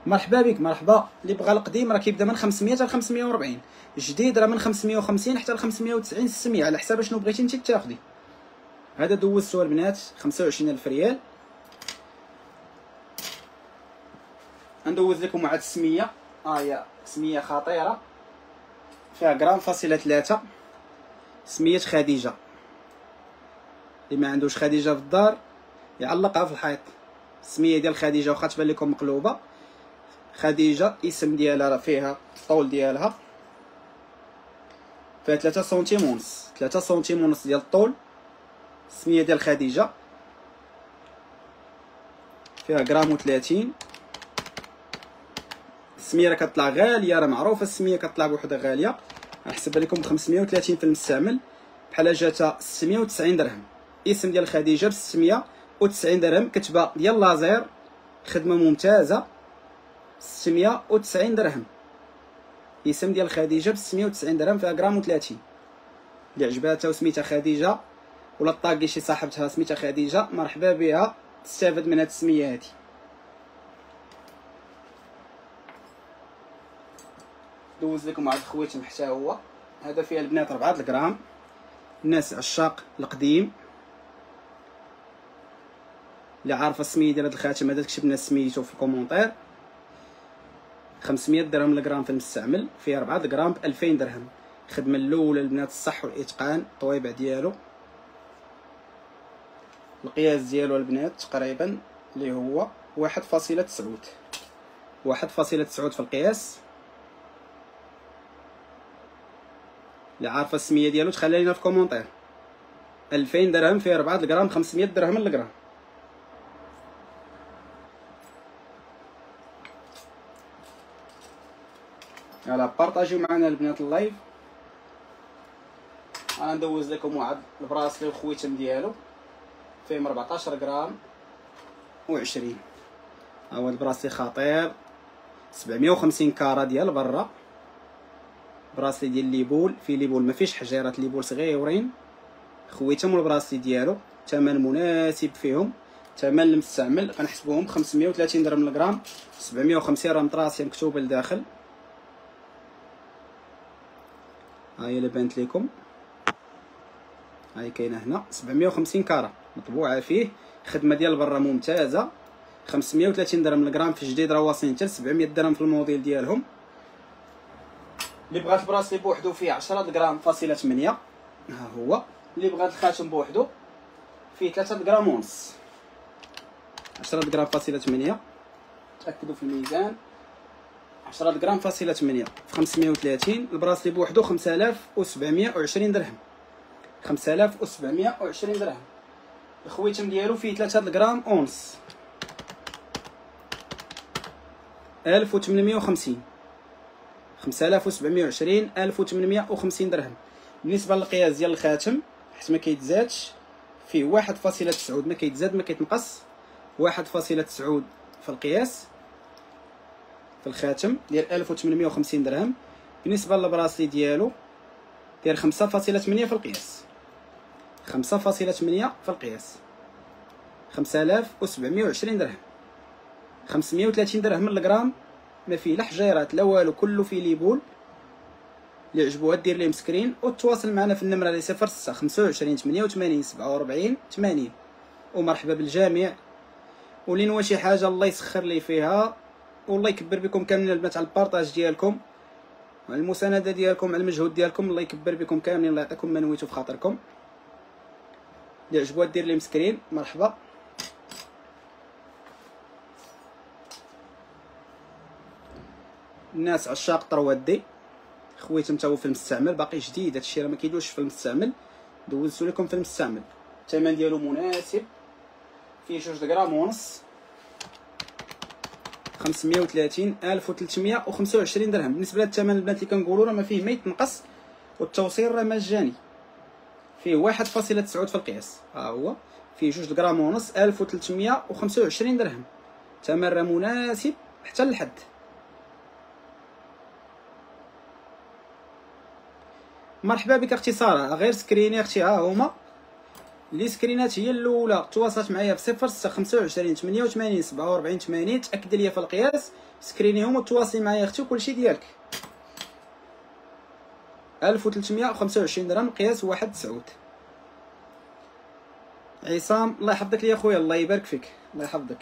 مرحبا بك، مرحبا. اللي بغى القديم راه كيبدا من 500 حتى 540، الجديد راه من 550 حتى ل 590 600 على حساب شنو بغيتي انت تاخدي. هذا دوزتو البنات 25000 ريال. ندوز لكم واحد السميه، هي سميه خطيره فيها غرام فاصله 3، سميه خديجه. اللي ما عندوش خديجه في الدار يعلقها في الحيط. السميه ديال خديجه واخا تبان لكم مقلوبه، خديجه اسم ديالها راه فيها الطول ديالها، فيها 3 سنتيم ونص، 3 سنتيم ونص ديال الطول. السميه ديال خديجه فيها غرام و30. السميه راه كتطلع غاليه، راه معروفه السميه كتطلع بوحده غاليه. غنحسبها لكم ب 530 في المستعمل، بحال جاتها 690 درهم. اسم ديال خديجه ب 690 درهم، كتبه ديال لازير، خدمه ممتازه. 690 درهم اسم ديال خديجه ب 690 درهم، فيها غرام و30. اللي عجباتها وسميتها خديجه ولا طاقي شي صاحبتها سميتها خديجه، مرحبا بها، تستافد من هاد السميه هادي. دوز لكم واحد الخويتم حتى هو، هذا فيها البنات 4 غرام. الناس عشاق القديم اللي عارفه السميه ديال هذا الخاتم هذا تكتب لنا سميتو في الكومونتير. 500 درهم الغرام في المستعمل، فيه 4 غرام ب 2000 درهم. الخدمه الاولى البنات الصح والاتقان، الطويبع ديالو، القياس ديالو البنات تقريبا اللي هو 1.9، 1.9 في القياس. اللي عارفه السميه ديالو تخلي لينا في كومونتير. 2000 درهم فيه 4 غرام، 500 درهم الغرام. يلا بارطاجيو معنا البنات اللايف. انا ندوز لكم واحد البراسلي والخويتم ديالو، فيه 14 غرام و20. ها هو البراسلي خطير، 750 كارا ديال برا. براسلي ديال ليبول، فيه ليبول ما فيش حجيرات، ليبول صغيورين. خويتم والبراسلي ديالو ثمن مناسب فيهم، ثمن المستعمل غنحسبوهم 530 درهم الغرام، 750 راه مطراسيه مكتوبه لداخل. ها هي اللي بانت لكم، هاي كاينه هنا 750 كارا مطبوعه فيه. خدمه ديال برا ممتازه، 530 درهم الغرام. في الجديد راه واصلين حتى 700 درهم في الموديل ديالهم. اللي بغات البراسلي بوحدو فيه 10 غرام فاصله 8، ها هو. اللي بغات الخاتم بوحدو فيه 3 غرام ونص، 10 غرام فاصله 8. تاكدوا في الميزان، 10 غرام فاصله 8 في 530. البراسلي بوحدو 5720 درهم، 5720 درهم. الخويتم ديالو فيه 3 غرام ونص، 1850. 5720 1850 درهم. بالنسبه للقياس ديال الخاتم حيت ما كيتزادش، فيه 1.9، ما كيتزاد ما كيتنقص، 1.9 في القياس في الخاتم ديال 1850 درهم. بالنسبه للبراسلي ديالو داير 5.8 في القياس، 5.8 في القياس، 5720 درهم. 530 درهم الغرام، ما فيه لا حجيرات لا والو، كله فيه ليبول. اللي عجبوها دير ليهم سكرين وتواصل معنا في النمره اللي 06 25 88 47 80. ومرحبا بالجميع. ولين هو شي حاجه الله يسخر لي فيها، والله يكبر بكم كاملين البنات على البارطاج ديالكم وعلى المسانده ديالكم على المجهود ديالكم. الله يكبر بكم كاملين، الله يعطيكم ما نويتو في خاطركم. اللي عجبوها دير ليهم سكرين مرحبا. الناس عشاق طروادي خويتم تا هو في المستعمل باقي جديد، هادشي راه ما كيدوزش في المستعمل، دوزتو لكم في المستعمل. الثمن ديالو مناسب، فيه 2 غرام ونص، 530 1325 درهم. بالنسبه للثمن البنات اللي كنقولوا راه ما فيه ما يتنقص، والتوصيل راه مجاني. فيه 1.9 في القياس، ها هو فيه 2 غرام ونص 1325 درهم. ثمن راه مناسب حتى للحد. مرحبا بك اختي ساره، غير سكريني اختي، ها هما لي سكرينات هي الاولى تواصلت معايا في 0625 88 47 80 تاكد ليا في القياس سكرينيهم وتواصلي معايا اختي وكلشي ديالك. 1325 درهم قياس 1.9. عصام الله يحفظك لي اخويا، الله يبارك فيك، الله يحفظك.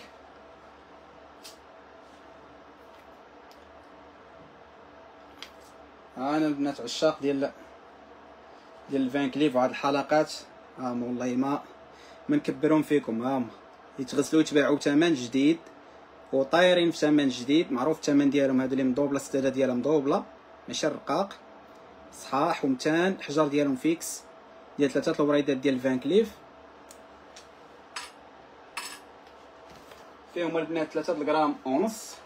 انا البنات عشاق ديال الفان كليف وهاد الحلقات والله ما نكبرهم فيكم. هما يتغسلوا يتباعوا بثمن جديد وطايرين في ثمن جديد، معروف الثمن ديالهم هادو اللي مدوبله، السداده ديالها مدوبله ماشي رقاق، صحاح ومتان. الحجر ديالهم فيكس ديال 3 الوريدات ديال الفان كليف، فيهم البنات 3 غرام ونص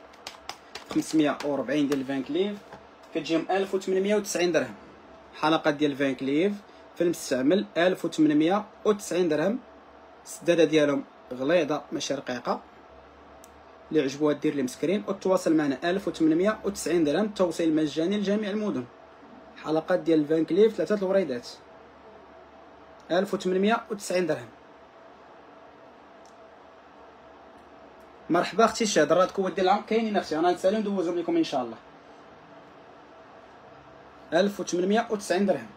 540 ديال الفان كليف، كتجيهم 1890 درهم. حلقات ديال الفان كليف في المستعمل 1890 درهم. السداده ديالهم غليظه ماشي رقيقه، اللي عجبوها دير لي مسكرين وتواصل معنا. 1890 درهم توصيل مجاني لجميع المدن. حلقات ديال الفان كليف 3 الوريدات 1890 درهم. مرحبا اختي شاد، راتك ودي العام كاينين اختي، انا نسالي ندوزهم لكم ان شاء الله. 1890 درهم.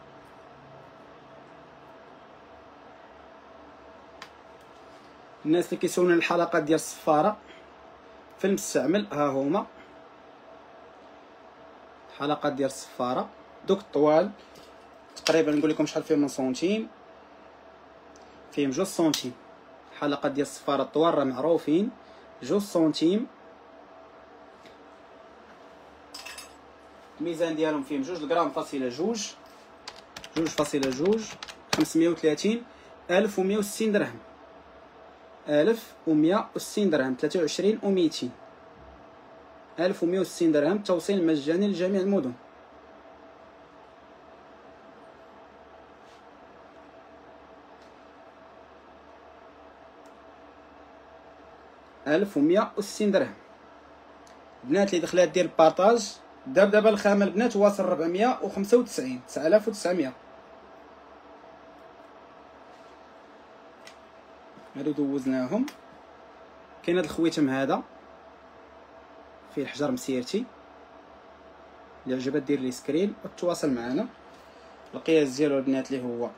الناس اللي كيسولون الحلقات ديال الصفاره في المستعمل ها هما حلقات ديال الصفاره، دوك الطوال تقريبا نقول لكم شحال فيهم من سنتيم، فيهم 2 سنتيم. حلقات ديال الصفاره الطوال راه معروفين 2 سنتيم. الميزان ديالهم فيهم 2 غرام فاصله 2.2 530 1160 درهم 1160 درهم 23 و200 1160 درهم توصيل مجاني لجميع المدن. ألف ومية وستين درهم. البنات اللي دخلات دير البارطاج دابا الخامه البنات واصل 495 9900. هادو دوزناهم. كاين هاد الخويتم هذا فيه الحجر مسيرتي، اللي عجبها دير لي سكرين وتواصل معنا. القياس ديالو البنات اللي هو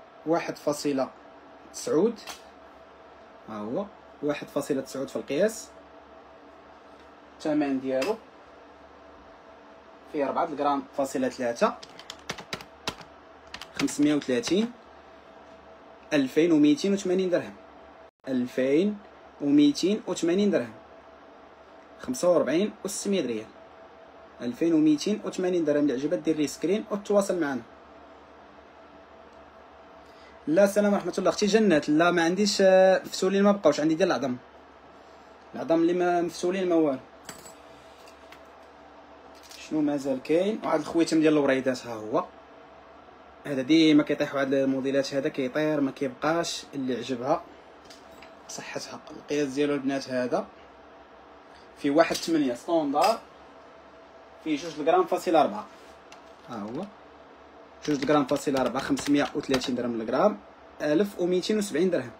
1.9، ها هو 1.9 في القياس. الثمن ديالو فيه 4 غرام فاصلة 3 530 2280 درهم 2280 درهم 45 و 600 ريال 2280 درهم. اللي عجبها دير لي سكرين وتواصل معنا. لا السلام ورحمه الله اختي جنات. لا ما عنديش مفسولين، ما بقاوش عندي ديال العظم اللي ما مفسولين ما والو. شنو مازال كاين؟ وهاد الخويتم ديال الوريدات ها هو. هذا ديما كيطيحوا هاد الموديلات، هذا كيطير ما كيبقاش. اللي عجبها صحتها. القياس ديالو البنات هذا في 1.8 ستوندار، فيه 2 غرام فاصلة 4. ها هو 2 غرام فاصلة 4 530 درهم للغرام 1270 درهم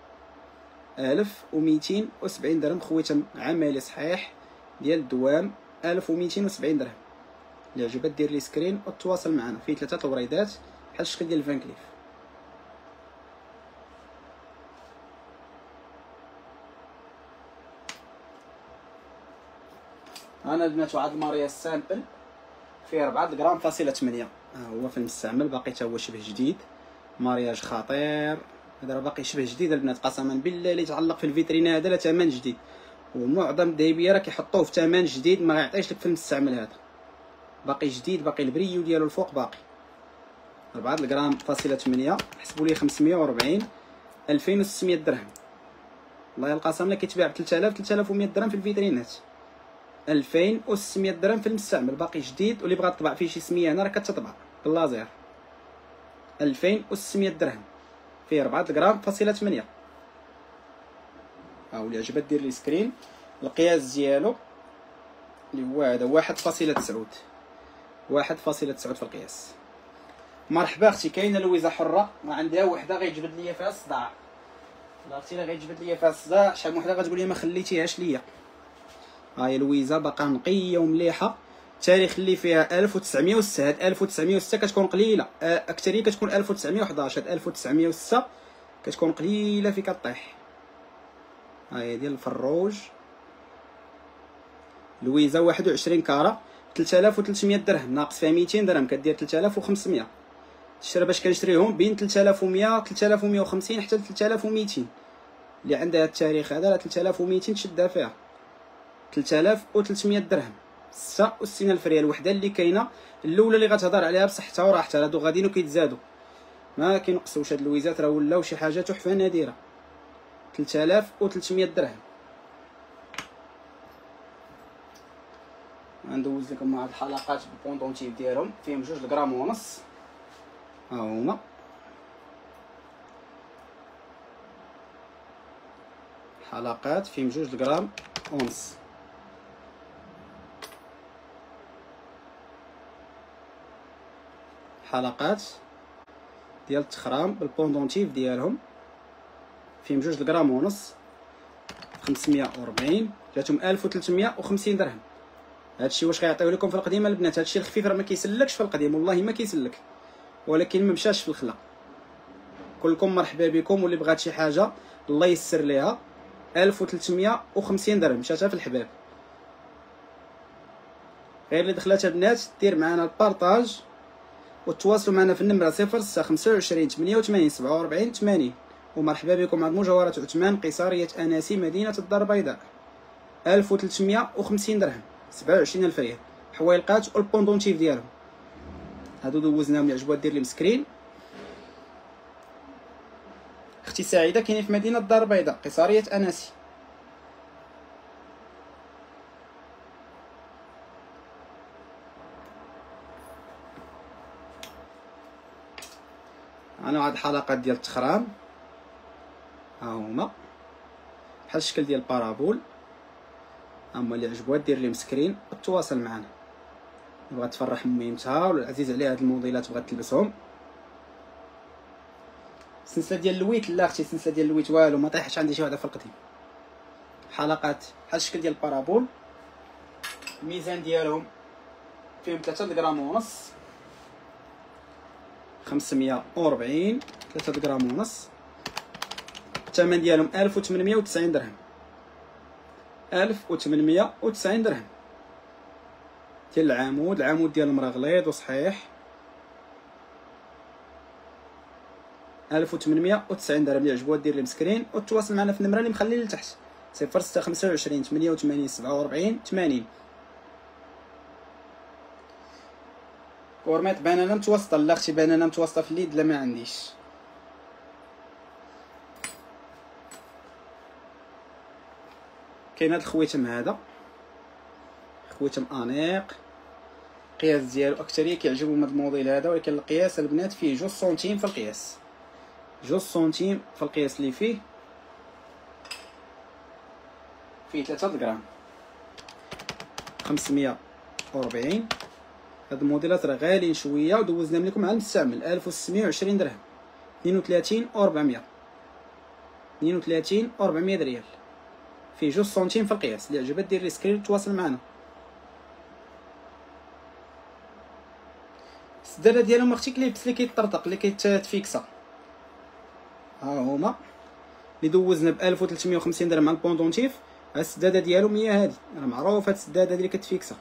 1270 درهم. خويتم عملي صحيح ديال الدوام 1270 درهم. اللي عجبها دير لي سكرين وتواصل معنا. فيه 3 الوريدات بحال الشكل ديال الفان كليف. انا البنات وعاد الماريا السامبل فيه 4 غرام فاصلة 8. ها هو في المستعمل باقي حتى هو شبه جديد، مارياج خطير. هذا راه باقي شبه جديد البنات، قسما بالله اللي يتعلق في الفيترينا هذا لا ثمن جديد. ومعظم الذهبيه راه كيحطوه في ثمن جديد، ما غيعطيش لك في المستعمل. هذا باقي جديد، باقي البريو ديالو الفوق باقي. 4 غرام فاصلة 8 حسبوا لي 540 2600 درهم. والله القسم لا كيتباع ب 3100 درهم في الفيترينات. 2600 درهم في المستعمل باقي جديد. واللي بغات تطبع فيه شي سميه هنا راه كتطبع باللازير. 2600 درهم فيه 4 غرام فاصلة 8. ها هو اللي عجبها دير لي سكرين. القياس ديالو اللي هو هذا 1.9 1.9 في القياس. مرحبا اختي، كاينه لويزه حره ما عندها وحده غيجبد ليا فيها الصداع. لا اختي لا غيجبد ليا فيها الصداع، شحال من وحده غتقول لي ما خليتيهاش ليا. ها هي لويزه باقا نقيه ومليحه، التاريخ اللي فيها 1906. هاد 1906 كتكون قليله، اكثريه كتكون 1911. هاد 1906 كتكون قليله في كطيح. ها هي ديال الفروج لويزه 21 كاره 3300 درهم، ناقص فيها 200 درهم كدير 3500. الشرا باش كنشريهم بين 3100 3150 حتى 3200. اللي عندها التاريخ هذا 3200 تشدها فيها 3300 درهم، 66000 ريال. وحده اللي كاينه الاولى اللي غتهضر عليها بصحتها وراحتها، هادو غاديين وكيتزادوا ما كينقصوش. هاد اللويزات راه ولاو شي حاجه تحفه نادره. 3300 درهم. غندوز لكم مع هاد الحلقات بالبوندونتيف ديالهم، فيهم 2 غرام ونص. ها هما حلقات فيهم 2 غرام ونص. حلقات ديال التخرام بالبوندونتيف ديالهم فيهم 2 غرام ونص، 540 جاتهم 1350 درهم. هادشي واش غيعطيو لكم في القديمه البنات؟ هادشي الخفيف راه ما كيسلكش في القديم، والله ما كيسلك، ولكن ما مشاش في الخلا. كلكم مرحبا بكم، واللي بغات شي حاجه الله يسر ليها. 1350 درهم مشاتها في الحباب. غير اللي دخلات البنات دير معنا البارطاج وتواصلوا معنا في النمره 0625 88 47 80. ومرحبا بكم عند مجوهرات عثمان قيصريه اناسي مدينه الدار البيضاء. 1350 درهم، 27000 ريال. حويلقات والبوندونتيف ديالهم هادو دوزناهم، اللي عجبوها دير لي مسكرين. اختي سعيده كاينين في مدينه الدار البيضاء قيصريه اناسي. انا هاد الحلقات ديال التخرام ها هما بحال الشكل ديال البارابول. اما اللي عجبوها دير لي مسكرين وتواصل معنا. بغات تفرح ميمتها ولا عزيز عليها هاد الموديلات بغات تلبسهم. السلسله ديال اللويت لا اختي، السلسله ديال اللويت والو ما طيحش عندي شي وحده في القديم. حلقات بحال الشكل ديال البارابول. الميزان ديالهم فيهم 3 غرام ونص، 540 3 غرام ونص. الثمن ديالهم 1890 درهم، 1890 درهم. ديال العمود ديالهم راه غليظ وصحيح. 1890 درهم. اللي عجبوها دير لي مسكرين وتواصل معنا في النمره اللي مخلي لتحت 0625 88 47 80. كورميط بنانه متوسطه لا اختي، بنانه متوسطه في اليد لا ما عنديش. كاين هاد الخويتم هذا، خويتم انيق. القياس ديالو اكثريه كيعجبهم هاد الموديل هذا، ولكن القياس البنات فيه 2 سنتيم في القياس، 2 سنتيم في القياس اللي فيه 3 غرام. 540. هاد الموديلات راه غاليين شويه ودوزناهم لكم على المستعمل. 1620 درهم، 32 و 400، 32 و 400 ريال. فيه 2 سنتيم في القياس. اللي عجبها دير لي سكرين تواصل معنا. السداده ديالهم اختي كليبس اللي كيطرطق اللي كيتفيكسا. ها هما اللي دوزنا ب 1350 درهم مع البوندونتيف. ها السداده ديالهم هي هادي، راه معروف هاد السداده اللي كتفيكسا.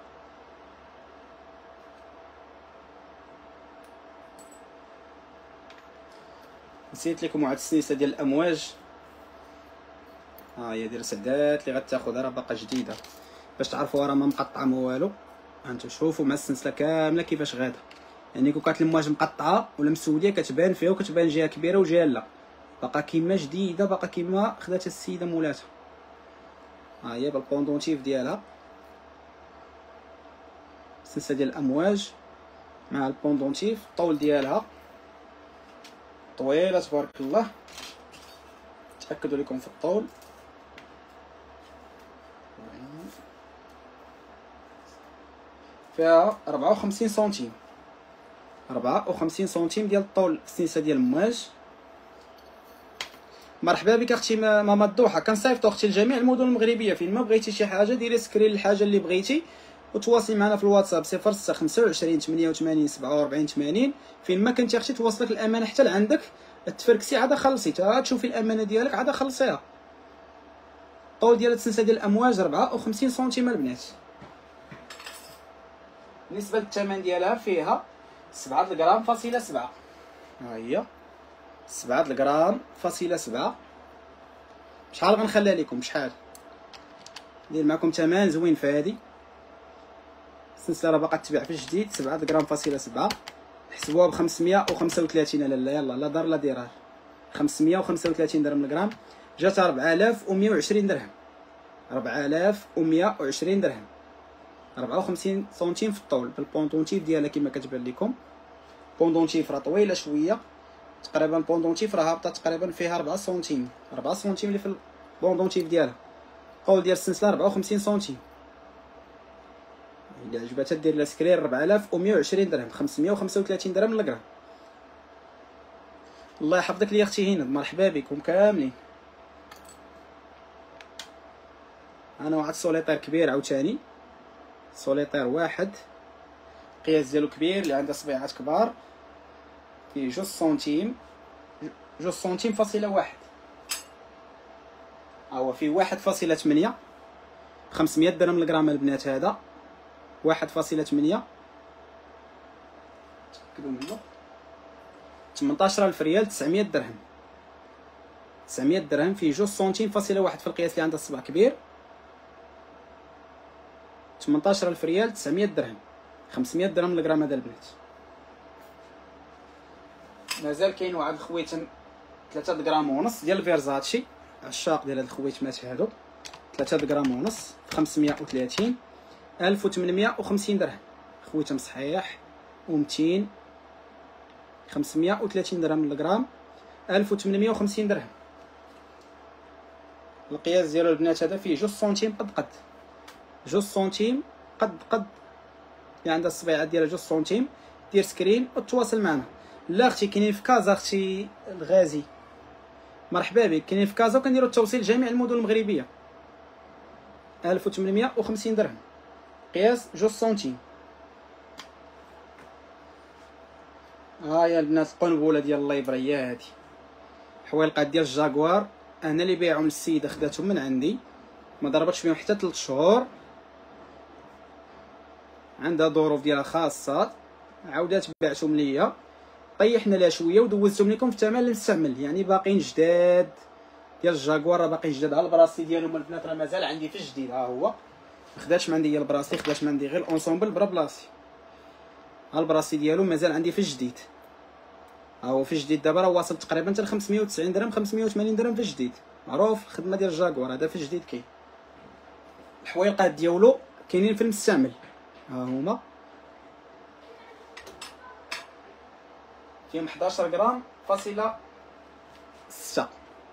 نسيت لكم واحد السلسله ديال الامواج. ها هي ديال سدات اللي غتاخذها راه باقا جديده باش تعرفوا راه ما مقطعه ما والو. هانتو شوفوا مع السلسله كامله كيفاش غاده، يعني كون كانت الامواج مقطعه ولا مسوديه كتبان فيها وكتبان جهه كبيره وجهه لا. باقا كيما جديده، باقا كيما خداتها السيده مولاتها. ها هي بالبوندونتيف ديالها، السلسله ديال الامواج مع البوندونتيف. الطول ديالها طويله تبارك الله، تاكدوا لكم في الطول. فيها 54 سنتيم، 54 سنتيم ديال الطول السنسه ديال المواج. مرحبا بك اختي ماما الضحى. كنصيفطو اختي لجميع المدن المغربيه. فين ما بغيتي شي حاجه ديري سكرين الحاجه اللي بغيتي وتواصلي معنا في الواتساب 06 25 88 47 80. فين ما كنتي اختي توصلك الامانه حتى لعندك، تفركسي عاد خلصي تا تشوفي الامانه ديالك عاد خلصيها. الطول ديال السنسه ديال الامواج 54 سنتيم البنات. بالنسبه للثمن ديالها فيها 7 غرام فاصله 7. ها هي 7 غرام فاصله 7. شحال غنخليها لكم؟ شحال ندير معكم ثمن زوين في هذه السلسله، راه باقا تباع في الجديد. 7 غرام فاصله 7 حسبوها ب 535. لا يلا لا دار لا درار. 535 درهم الغرام جات 4120 درهم. 4120 درهم. 54 سنتيم في الطول بالبوندونتيف ديالها كما كتبان لكم. بوندونتيف راه طويله شويه تقريبا. بوندونتيف راه هابطه تقريبا فيها 4 سنتيم. 4 سنتيم اللي في البوندونتيف ديالها. الطول ديال السلسله 54 سنتيم. الا عجبتها دير لها سكرين 4120 درهم. 535 درهم للغرام. الله يحفظك لي اختي هند. مرحبا بكم كاملين. انا واحد السوليطير كبير عاوتاني. سوليطير واحد القياس ديالو كبير اللي عنده صبيعات كبار. فيه 2 سنتيم. 2 سنتيم فاصله 1. هو فيه 1.8. 500 درهم الغرام البنات. هذا 1.8 تاكدوا منه. 18000 ريال 900 درهم. 900 درهم فيه 2 سنتيم فاصله 1 في القياس اللي عنده الصبع كبير. 18000 ريال 900 درهم. 500 درهم الغرام هذا البنات. مازال كاين واحد الخويتم 3 غرام ونص ديال الفيرزاتشي. عشاق ديال هاد الخويتمات هادو. 3 غرام ونص في 530 1850 درهم. خويتم صحيح و200. 530 درهم للغرام 1850 درهم. القياس ديالو البنات هذا فيه 2 سنتيم قد 2 سنتيم قد اللي عندها الصبيعات ديالها 2 سنتيم. دير سكرين وتواصل معنا. لا اختي كاينين في كازا اختي الغازي. مرحبا بك. كاينين في كازا وكنديروا التوصيل لجميع المدن المغربيه. 1850 درهم. قياس 2 سنتيم. ها يا البنات القنبله ديال الليبره هي هادي. حويلقات ديال الجاكوار انا اللي بيعهم للسيده خداتهم من عندي ما ضربتش فيهم حتى 3 شهور. عندها ظروف ديالها خاصه عاودات بعتهم ليا. طيحنا لها شويه ودوزتهم لكم في الثمن المستعمل يعني باقيين جداد. ديال الجاكوار راه باقي جداد. ها البراسي ديالهم البنات راه مازال عندي في الجديد. ها هو ما خداتش من عندي هي البراسي. خدات من عندي غير الاونسومبل برا بلاصي. ها البراسي ديالو مازال عندي في الجديد. ها هو في الجديد دابا راه واصل تقريبا حتى ل 590 درهم 580 درهم في الجديد. معروف الخدمه ديال الجاكوار هذا في الجديد كاين. الحويلقات ديالو كاينين في المستعمل. ها هما فيهم 11 غرام فاصله 6.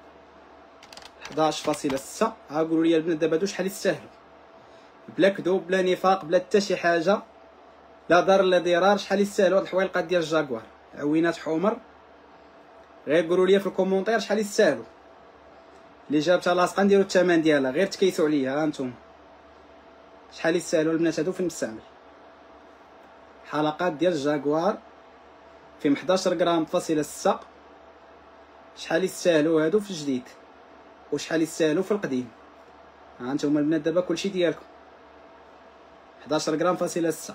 11.6. ها قولوا لي البنات دابا هادو شحال يستاهلوا بلا كذوب بلا نفاق بلا حتى شي حاجه لا ضرر لا ضرار. شحال يستاهلوا هاد الحويلقات ديال الجاكوار عوينات حمر؟ غير قولوا لي في الكومونتير شحال يستاهلوا. اللي جابتها لاصقه نديروا الثمن ديالها غير تكيسوا عليا. ها نتوما شحال يستاهلوا البنات هادو في المستعمل. حلقات ديال الجاكوار فيهم 11 غرام فاصله 6. شحال يستاهلوا هادو في الجديد وشحال يستاهلوا في القديم. ها نتوما البنات دابا كلشي ديالكم. 11 غرام فاصله 6.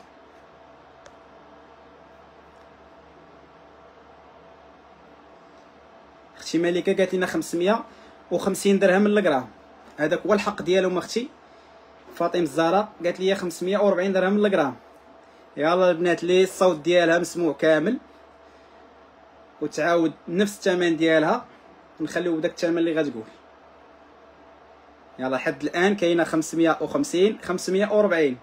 اختي ملكه قالت لنا 550 درهم للغرام. هذاك هو الحق ديالهم اختي. فاطمه الزهراء قالت لي 540 درهم للغرام. يلا البنات لي الصوت ديالها مسموع كامل وتعاود نفس الثمن ديالها نخليو بداك الثمن اللي غتقول. يلا حد الان كاينه 550 540.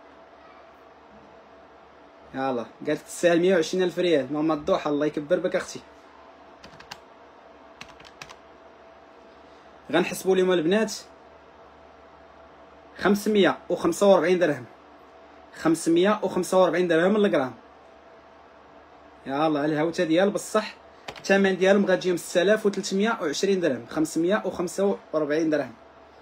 يلا قالت تستاهل 120,000 ريال. ماما الضحى الله يكبر بك اختي. غنحسبوا لهم البنات 545 درهم. 545 درهم للغرام. يلاه الهوته ديال بصح الثمن ديالهم غتجيهم 6320 درهم، 545 درهم،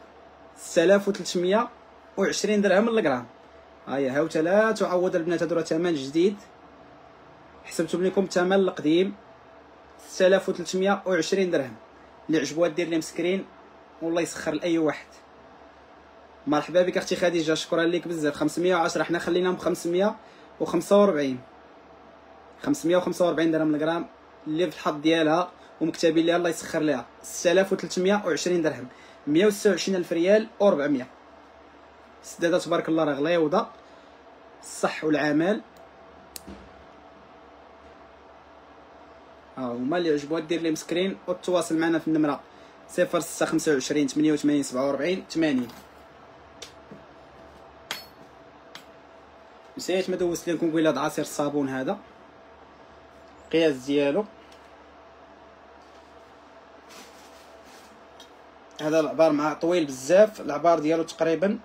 6320 درهم للغرام. ها هي هاوته لا تعوض البنات، هادو راه ثمن جديد، حسبتو لكم الثمن القديم 6320 درهم. اللي عجبوها دير لي مسكرين والله يسخر لاي واحد. مرحبا بك اختي خديجه، شكرا لك بزاف. 510 حنا خليناهم 545 درهم الغرام اللي في الحظ ديالها ومكتبين ليها الله يسخر ليها 6320 درهم، 126000 ريال و400. السداده تبارك الله راه غليوضه، الصح والعمل. ها هما اللي عجبوها دير لي مسكرين وتواصل معنا في النمره 0625 88 47 80. نسيت ما دوزت لكم قبيله هاد عصير الصابون هذا القياس ديالو. هذا العبار مع طويل بزاف، العبار ديالو تقريبا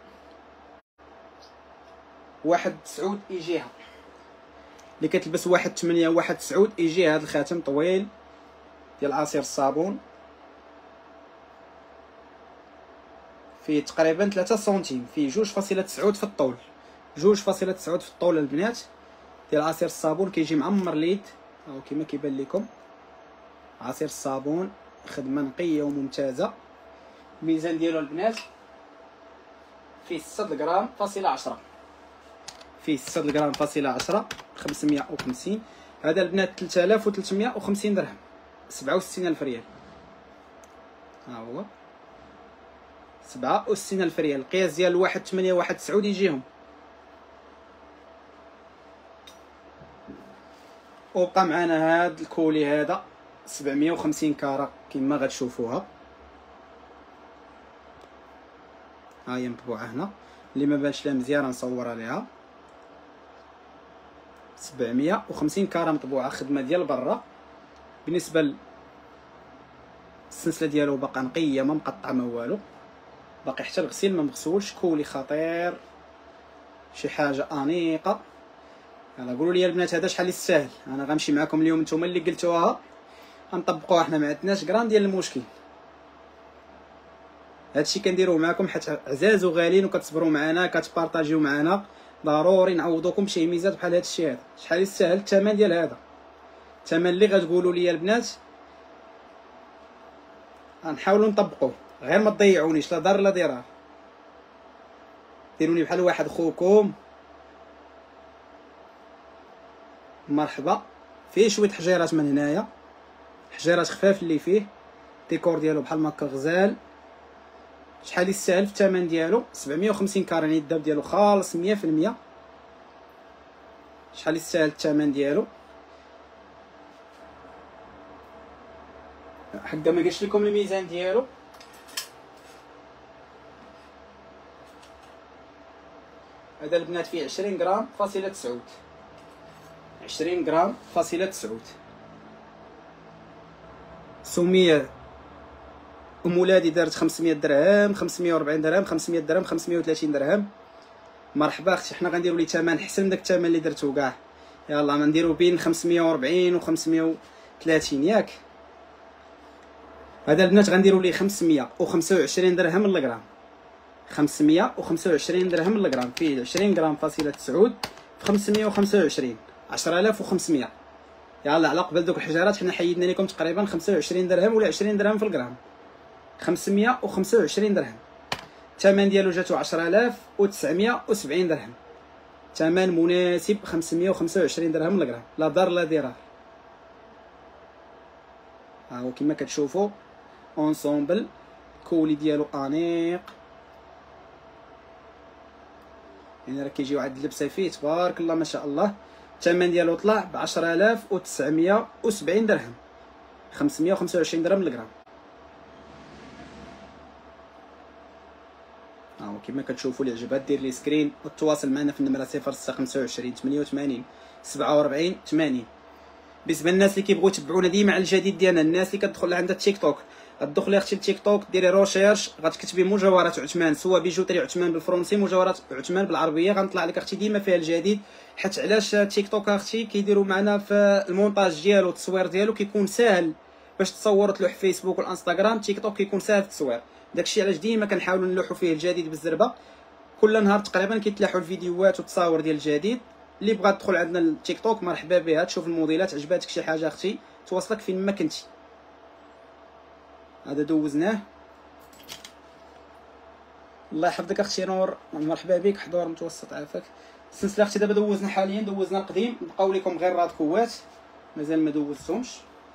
1.9 يجيها، اللي كتلبس 1.8 1.9 يجي هذا الخاتم طويل ديال عصير الصابون، فيه تقريبا 3 سنتيم، فيه 2.9 في الطول، 2.9 في الطول البنات ديال عصير الصابون. كيجي معمر ليد او كما كيبان لكم. عصير الصابون خدمه نقيه وممتازه. الميزان ديالو البنات فيه 6 غرام فاصله 10، فيه 6 غرام فاصله 10، 550. هذا البنات 3350 درهم، 67000 ريال. ها هو 67000 ريال. القياس ديال 1.8 1.9 يجيهم. وبقى معنا هاد الكولي هذا 750 كارة كما غتشوفوها. ها هي مطبوعه هنا، اللي ما بانش لها مزيان نصور عليها. 750 كارة مطبوعه، خدمه ديال برا. بالنسبه للسلسله ديالو باقا نقيه، ما مقطعه ما والو، باقي حتى الغسيل ما مغسولش. كولي خطير، شي حاجه انيقه. يلا قولوا لي البنات هذا شحال يستاهل. انا غنمشي معكم اليوم، نتوما اللي قلتوها غنطبقوها. حنا ما عندناش غرام ديال المشكل، هادشي كنديروه معكم حيت عزاز وغاليين وكتصبروا معنا كتبارطاجيو معنا. ضروري نعوضوكم بشي ميزات بحال هادشي هذا. شحال يستاهل الثمن ديال هذا؟ الثمن اللي غتقولوا لي البنات غنحاولوا نطبقوه، غير ما تضيعونيش لا ضر لا ضرار. ديروني بحال واحد خوكم. مرحبا. فيه شويه حجيرات من هنايا، حجيرات خفاف اللي فيه، ديكور ديالو بحال ماكا غزال. شحال يستاهل في الثمن ديالو؟ 750 كارة، يعني الذهب ديالو خالص 100%. شحال يستاهل الثمن ديالو؟ حقا ما قلتش لكم الميزان ديالو. هذا البنات فيه 20 غرام فاصله 9، 20 غرام فاصله 9. سمية ام ولادي دارت 500 درهم، 540 درهم، 500 درهم، 530 درهم. مرحبا اختي، حنا غنديروا لي ثمن احسن من داك الثمن اللي درتو كاع. يلا غنديروا بين 540 و 530 ياك. هذا البنات غنديروا ليه 525 درهم للغرام، 525 درهم للغرام. فيه 20 غرام فاصله 9 في 525، 10500. يلا على قبل دوك الحجارات حنا حيدنا لكم تقريبا 25 درهم ولا 20 درهم في الغرام. 525 درهم. الثمن ديالو جاتو 10970 درهم. ثمن مناسب، 525 درهم للغرام، لا ضر لا ضرار. ها هو كما كتشوفوا اونسومبل. الكولي ديالو انيق، يعني راه كيجيو عاد اللبسه فيه تبارك الله ما شاء الله. الثمن ديالو طلع ب 10970 درهم، 525 درهم للغرام. ها هو كما كتشوفوا. اللي عجبها دير لي سكرين وتواصل معنا في النمره 0625 88 47 80. بالنسبه للناس اللي كيبغيو يتبعونا ديما على الجديد ديالنا، الناس اللي كتدخل عندها التيك توك غتدخلي اختي لتيك توك ديري روشيرش، غتكتبي مجوهرات عثمان، سوا بيجوتري عثمان بالفرنسي، مجوهرات عثمان بالعربيه، غنطلع لك اختي ديما فيها الجديد. حيت علاش تيك توك اختي كيديروا معنا في المونتاج ديالو، التصوير ديالو كيكون ساهل باش تصور تلوح فيسبوك والانستغرام. تيك توك كيكون ساهل في التصوير، داكشي علاش ديما كنحاولوا نلوحوا فيه الجديد بالزربه. كل نهار تقريبا كيتلاحوا الفيديوهات والتصاور ديال الجديد. اللي بغات تدخل عندنا للتيك توك مرحبا بها، تشوف الموديلات، عجباتك شي حاجه اختي توصلك فين ما كنتي. هذا دوزناه. الله يحفظك اختي نور، مرحبا بك. حضور متوسط عافاك. السلسله اختي دابا دوزنا حاليا، دوزنا القديم، بقاو لكم غير راد كوات مازال ما دوزتهمش.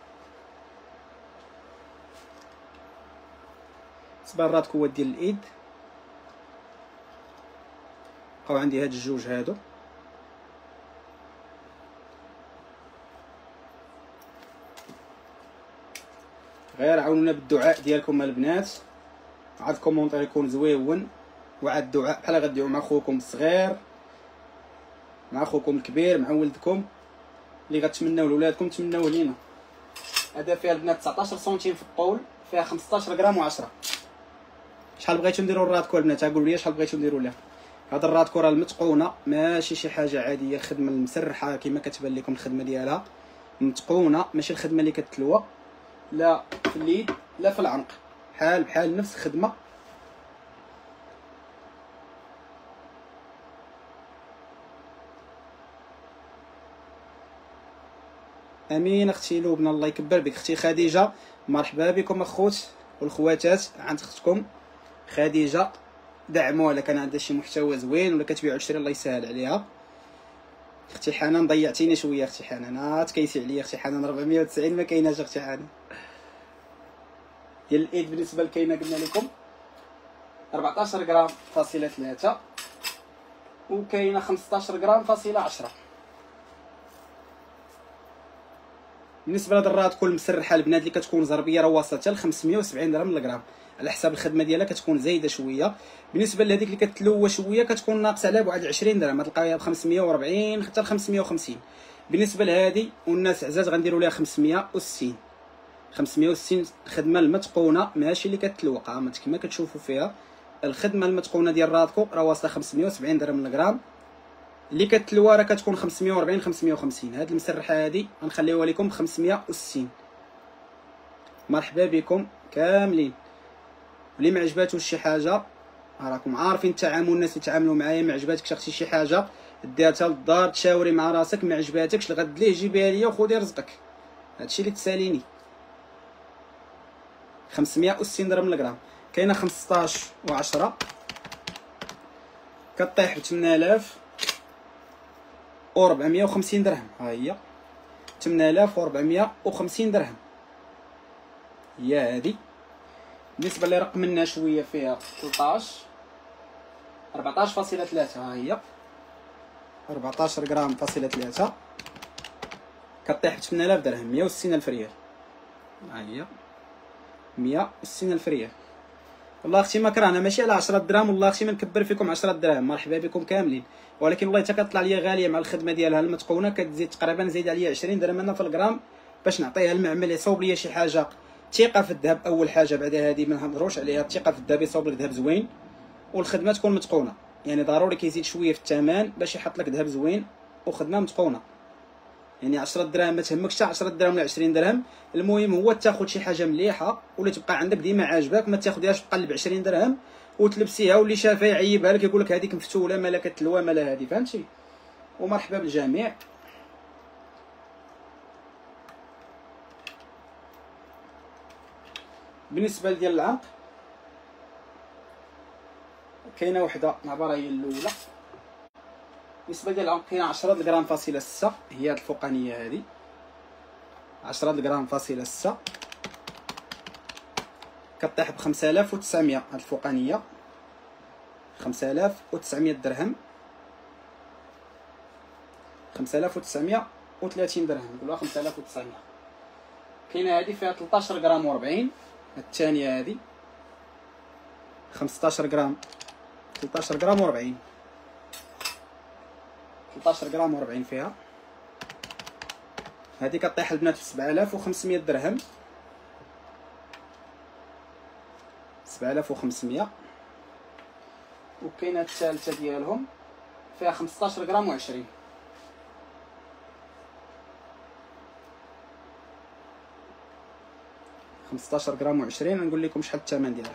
صبر راد كوات ديال الايد، بقاو عندي هاد الجوج هادو. غير عاونونا بالدعاء ديالكم البنات، عاد الكومونتير يكون زويون، وعاد الدعاء بحال غديروا مع خوكم الصغير، مع خوكم الكبير، مع ولدكم اللي غتمناو لولادكم تمناوه لينا. هذا فيها البنات 19 سنتيم في الطول، فيها 15 غرام و10. شحال بغيتو نديرو الرادكو البنات؟ قولوا لي شحال بغيتو نديرو ليها. هاد الرادكو راه المتقونه، ماشي شي حاجه عاديه، خدمه المسرحه كما كتبان لكم الخدمه ديالها متقونه، ماشي الخدمه اللي كتلوى لا في اليد لا في العنق، بحال نفس الخدمه. امين اختي لبنى، الله يكبر بك. اختي خديجه مرحبا بكم اخوت والخواتات عند اختكم خديجه، دعموها الا كان عندها شي محتوى زوين ولا كتبيع وتشري الله يسهل عليها. اختي حنان ضيعتيني شويه، اختي حنان تكيسي عليا اختي حنان. 490 ما كايناش اختي حنان. ديال الايد بالنسبه لكاينه قلنا لكم 14 غرام فاصله 3 وكاينه 15 غرام فاصله 10. بالنسبه لهاد الراد كل مسرحه البنات اللي كتكون زربيه راه واصله حتى ل 570 درهم للغرام، على حساب الخدمه ديالها كتكون زايده شويه. بالنسبه لهذيك اللي كتلوى شويه كتكون ناقصه عليها بواحد 20 درهم، تلقايها ب 540 حتى ل 550. بالنسبه لهذه والناس عزاز غنديروا ليها 560. 560 الخدمه المتقونه ماشي اللي كتلوى، قامت كما كتشوفوا فيها. الخدمه المتقونه ديال رادكو راه واصله 570 درهم للغرام، اللي كتلوى راه كتكون 540 550. هاد المسرحه هادي غنخليوها لكم ب 560. مرحبا بكم كاملين. واللي ما عجباتوش شي حاجه راكم عارفين التعامل، الناس اللي تعاملوا معايا ما عجباتكش اختي شي حاجه ديرتها للدار، تشاوري مع راسك، ما عجباتكش الغد ليه جيبيها ليا وخذي رزقك. هادشي اللي تساليني. 560 درهم للغرام. كاينه 15 و10 كطيح ب 8450 درهم. ها هي 8450 درهم هي هادي. بالنسبه اللي رقم منها شويه فيها 13 14.3. ها هي 14 غرام فاصله 3 كطيح ب 8000 درهم، 160 الف ريال. ها هي 160 الف ريال. والله اختي ما كرهنا ماشي على 10 دراهم، والله اختي ما نكبر فيكم 10 دراهم. مرحبا بكم كاملين. ولكن والله حتى كطلع ليا غاليه مع الخدمه ديالها المتقونه، كتزيد تقريبا نزيد عليا 20 درهم انا في الغرام باش نعطيها المعمل يصوب ليا شي حاجه. ثقه في الذهب اول حاجه، بعد هذه ما نهضروش عليها. الثقه في الذهب يصوب لك ذهب زوين، والخدمه تكون متقونه. يعني ضروري كيزيد شويه في الثمن باش يحط لك ذهب زوين وخدمه متقونه. يعني 10 دراهم ما تهمكش حتى 10 دراهم ولا 20 درهم، المهم هو تاخذ شي حاجه مليحه ولا تبقى عندك ديما عاجباك، ما تاخذيهاش بقلب 20 درهم وتلبسيها واللي شافها يعيبها لك يقول لك هذيك مفتوله مالا كتلوى مالا هذه، فهمتي؟ ومرحبا بالجميع. بالنسبه ديال العنق كاينه وحده عباره هي الاولى. بالنسبه ديال العنق كاينه 10 غرام فاصله 6 هي هاد الفوقانيه هذه 10 غرام فاصله 6 كطيح ب 5900. هاد الفوقانيه 5900 درهم، 5930 درهم نقولوها 5900. كاينه هذه فيها 13 غرام و40. الثانيه هذه 15 غرام 13 غرام و40 13 غرام و40 فيها. هذه كطيح البنات ب 7500 درهم. 7500. وكاينه الثالثه ديالهم فيها 15 غرام و20. 15 غرام و20. نقول لكم شحال الثمن ديالها.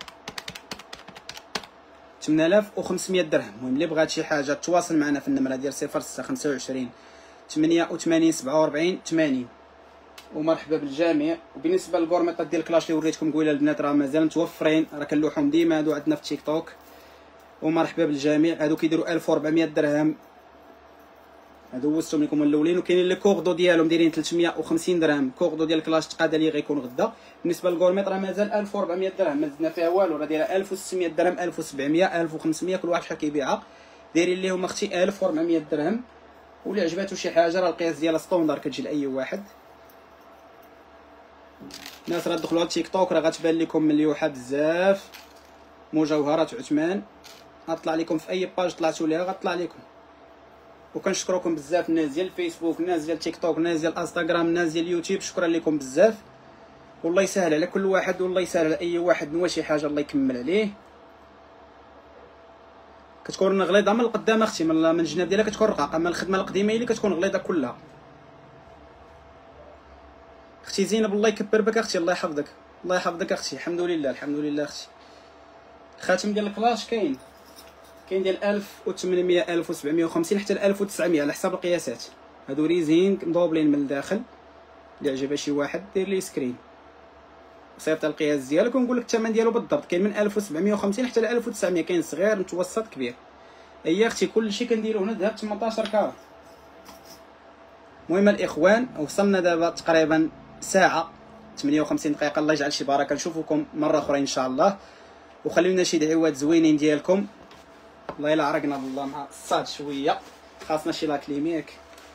8500 درهم. المهم اللي بغات شي حاجه تواصل معنا في النمره ديال 0625 88 47 80. ومرحبا بالجميع. وبالنسبه للكورميطات ديال كلاش اللي وريتكم قبيله البنات راه مازال متوفرين، راه كنلوحهم ديما هادو عندنا في تيك توك. ومرحبا بالجميع. هادو كيديروا 1400 درهم، هادو وصلتهم لكم الاولين. وكاينين لي كوردو ديالهم دايرين 350 درهم. كوردو ديال كلاش تقاده لي غيكون غدا. بالنسبه للكورميط راه مازال 1400 درهم، ما زدنا فيها والو، راه دايره 1600 درهم، 1700 1500 كل واحد شحال كيبيعها. دايرين ليهم اختي 1400 درهم. واللي عجباتو شي حاجه راه القياس ديالها ستوندار كتجي لاي واحد. الناس راه دخلوا على تيك توك راه غتبان لكم مليوحه بزاف. مجوهرات عثمان غطلع لكم في اي باج طلعتوا ليها غطلع لكم. وكنشكركم بزاف الناس ديال الفيسبوك، الناس ديال تيك توك، الناس ديال انستغرام، الناس ديال اليوتيوب، شكرا لكم بزاف. والله يسهل على كل واحد، والله يسهل على اي واحد نوى شي حاجه الله يكمل عليه. كتكون غليظه من القدام اختي، من الجناب ديالها كتكون رقاقه، اما الخدمه القديمه اللي كتكون غليظه كلها. اختي زينب الله يكبر بك اختي، الله يحفظك، الله يحفظك اختي. الحمد لله الحمد لله اختي. الخاتم ديال الكلاش كاين ديال 1800 1750 حتى ل 1900 على حساب القياسات. هادو ريزين مضوبلين من الداخل. اللي عجبها شي واحد دير لي سكرين صيفط القياس ديالك ونقول لك الثمن ديالو بالضبط. كاين من 1750 حتى ل 1900، كاين صغير متوسط كبير. هي اختي كلشي كنديرو هنا ذهب 18 كاره. المهم الاخوان وصلنا دابا تقريبا ساعه 58 دقيقه. الله يجعل شي بركه. نشوفكم مره اخرى ان شاء الله. وخليونا شي دعوات زوينين ديالكم. والله الا عرقنا بالله مع الصاد شويه، خاصنا شي لاكليميك.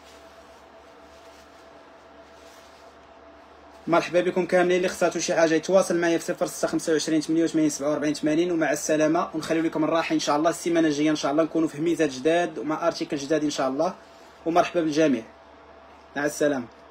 مرحبا بكم كاملين. اللي خصاتو شي حاجه يتواصل معايا في 0625 88 47 80. ومع السلامه. ونخليو لكم الراحه ان شاء الله. السيمانه الجايه ان شاء الله نكونوا في هميزات جداد ومع ارتيكل جداد ان شاء الله. ومرحبا بالجميع. مع السلامه.